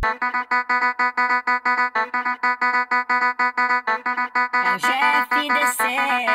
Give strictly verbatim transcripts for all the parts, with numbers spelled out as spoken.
É o G F D C.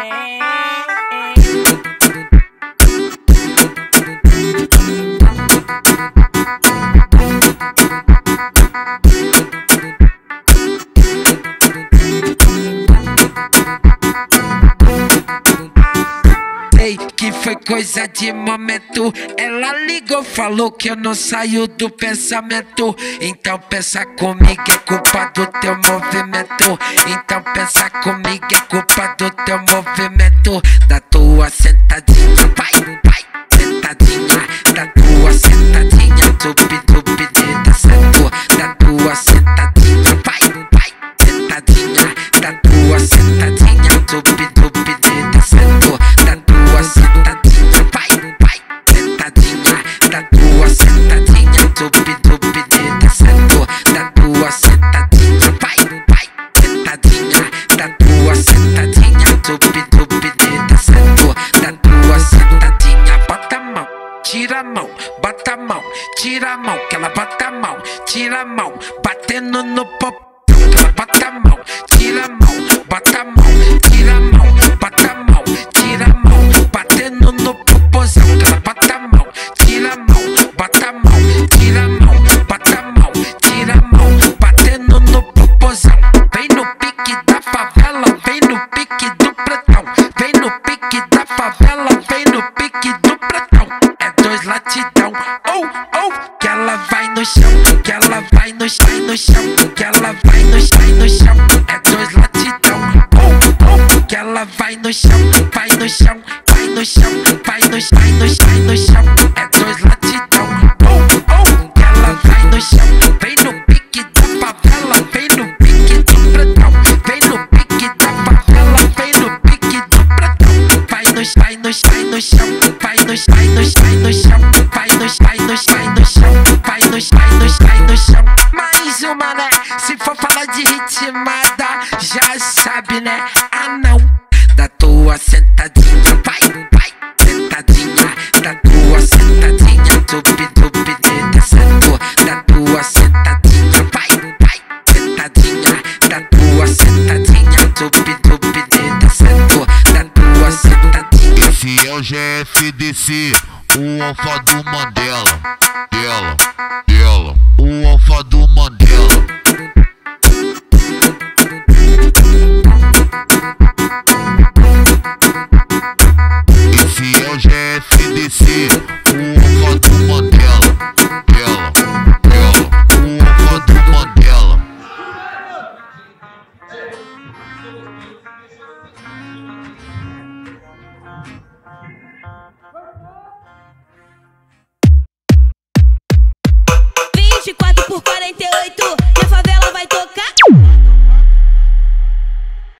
Que foi coisa de momento. Ela ligou, falou que eu não saio do pensamento. Então pensa comigo, é culpa do teu movimento. Então pensa comigo, é culpa do teu movimento. Da tua sentadinha, vai, vai, sentadinha. Da tua sentadinha, tupi, tupi, de descendo. Da tua sentadinha, vai, vai, sentadinha. Da tua sentadinha, tupi, tupi, de descendo. Da tua sentadinha, vai, vai, sentadinha. Da tua sentadinha, tupi, tupi, de descendo. Da tua sentadinha, vai, vai, sentadinha. Da tua sentadinha, tupi, tupi, de descendo. Da tua sentadinha, bota a mão, tira a mão, bota a mão, tira a mão, que ela bota a mão, tira a mão, batendo no popô. Bota a mão, tira a mão, bota a mão, tira a mão, bota a mão, tira a mão, batendo no popozão. Ela bota a mão, tira a mão, bota a mão, tira a mão, bota a mão, tira a mão, batendo no popozão. Vem no pique da favela, vem no pique do pretão. Vem no pique da favela, vem no pique do pretão. É dois latidão, ou, oh, ou, oh, que ela vai no chão, que ela vai no chão, no chão, que ela vai no chão, no chão. É dois latidão, ou, oh, ou, oh, que ela vai no chão, vai no chão, vai no chão, vai no chão, vai no chão, no chão. É dois latidão, ou, oh, ou, oh, que ela vai no chão. Vem no pique da favela, vem no pique do pretão. Vem no pique da favela, vem no pique do pretão. Vai no chão, vai no chão, vai no chão, vai no chão, vai no chão, vai no chão, vai no chão, vai no chão, vai no chão, vai no chão, vai no chão. Mais uma, né? Se for falar de ritmada, já sabe, né? Ah, não. Da tua sentadinha, vai, vai, sentadinha. Da tua sentadinha, tupi, tupi, de descendo. Da tua sentadinha, vai, vai, sentadinha. Da tua sentadinha, tupi, tupi, de descendo. Da tua sentadinha. Esse é o G F D C, o alfa do mano.